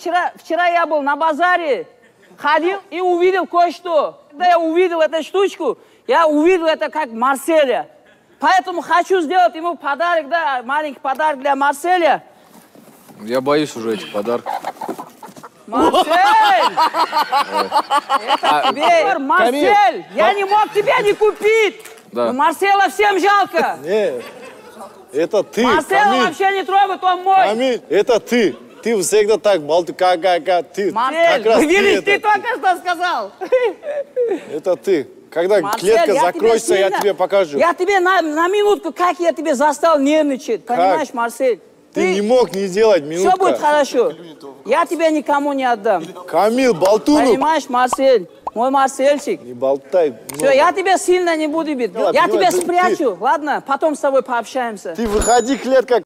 Вчера я был на базаре, ходил и увидел кое-что. Когда я увидел эту штучку, я увидел это как Марселя. Поэтому хочу сделать ему подарок, да, маленький подарок для Марселя. Я боюсь уже этих подарков. Марсель! Это тебе, Марсель! Я не мог тебя не купить! Да. Но Марселя всем жалко! Нет, это ты, Марселя Камиль. вообще не трогает, он мой! Камиль, это ты. Ты всегда так болтаешь, как ты. Марсель, как раз видишь, ты это. только что сказал! Это ты. Когда Марсель, клетка я закроется, тебе я сильно- тебе покажу. Я тебе на минутку, как я тебе застал нервничать, понимаешь, Марсель? Ты не мог не делать минутку. Все будет хорошо. Я тебя никому не отдам. Камиль, болтунок. Понимаешь, Марсель? Мой Марсельчик. Не болтай. Все, я тебя сильно не буду бить. Ладно, Я тебя понимаю, спрячу, ладно? Потом с тобой пообщаемся. Ты выходи, клетка.